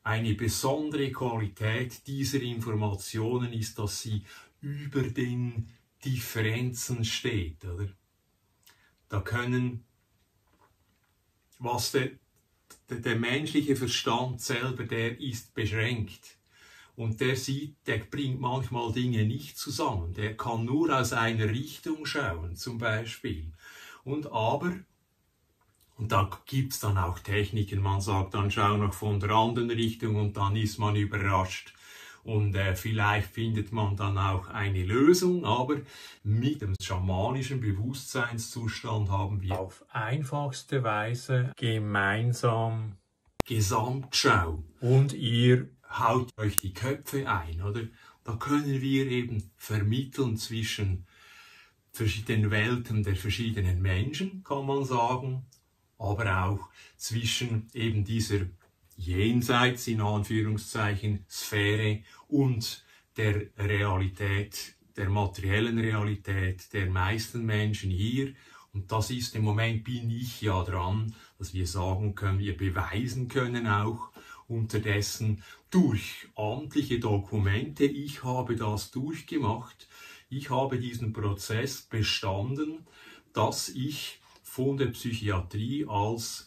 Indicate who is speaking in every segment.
Speaker 1: Eine besondere Qualität dieser Informationen ist, dass sie über den Differenzen steht, oder? Da können, was der menschliche Verstand selber, der ist beschränkt. Und der bringt manchmal Dinge nicht zusammen. Der kann nur aus einer Richtung schauen, zum Beispiel. Und da gibt's dann auch Techniken, man sagt dann, schau noch von der anderen Richtung und dann ist man überrascht. Und vielleicht findet man dann auch eine Lösung, aber mit dem schamanischen Bewusstseinszustand haben wir auf einfachste Weise gemeinsam Gesamtschau. Und ihr haut euch die Köpfe ein, oder? Da können wir eben vermitteln zwischen den Welten der verschiedenen Menschen, kann man sagen, aber auch zwischen eben dieser jenseits, in Anführungszeichen, Sphäre und der Realität, der materiellen Realität der meisten Menschen hier. Und das ist, im Moment bin ich ja dran, dass wir sagen können, wir beweisen können auch unterdessen durch amtliche Dokumente, ich habe das durchgemacht, ich habe diesen Prozess bestanden, dass ich von der Psychiatrie als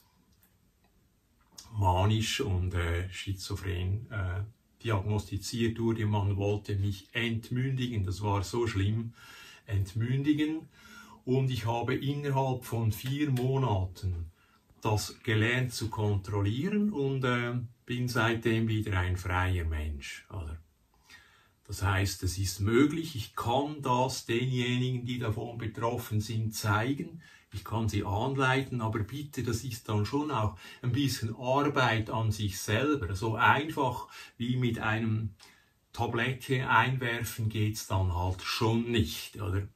Speaker 1: manisch und schizophren diagnostiziert wurde. Man wollte mich entmündigen, das war so schlimm, entmündigen. Und ich habe innerhalb von 4 Monaten das gelernt zu kontrollieren und bin seitdem wieder ein freier Mensch. Oder? Das heißt, es ist möglich, ich kann das denjenigen, die davon betroffen sind, zeigen. Ich kann sie anleiten, aber bitte, das ist dann schon auch ein bisschen Arbeit an sich selber. So einfach wie mit einem Tablette einwerfen geht's dann halt schon nicht, oder?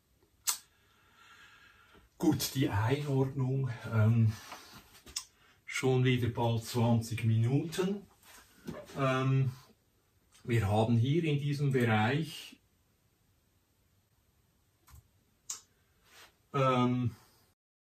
Speaker 1: Gut, die Einordnung, schon wieder bald 20 Minuten. Wir haben hier in diesem Bereich